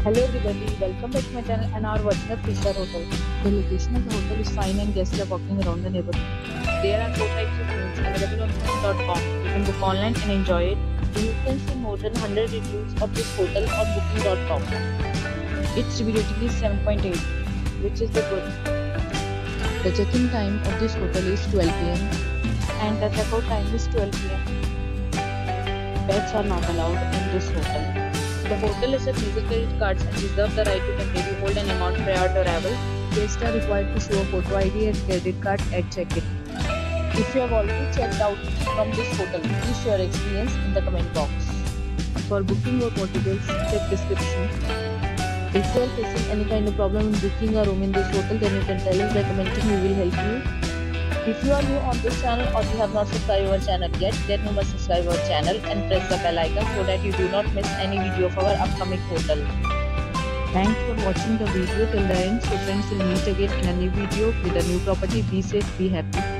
Hello everybody, welcome back to my channel and are watching a 3-star hotel. The location of the hotel is fine and guests are walking around the neighborhood. There are 4 types of rooms available on booking.com. You can book online and enjoy it. You can see more than 100 reviews of this hotel on booking.com. Its review rating is 7.8, which is the good. The check-in time of this hotel is 12 pm and the check-out time is 12 pm. Pets are not allowed in this hotel. The hotel accepts major credit cards and reserves the right to temporarily hold an amount prior to arrival. Guests are required to show a photo ID and credit card at check-in. If you have already checked out from this hotel, please share your experience in the comment box. For booking or more details, check description. If you are facing any kind of problem in booking a room in this hotel, then you can tell us by commenting. We will help you. If you are new on this channel or you have not subscribed our channel yet, then you must subscribe our channel and press the bell icon so that you do not miss any video of our upcoming hotel. Thanks for watching the video till the end. So friends, will meet again in a new video with a new property. Be safe, be happy.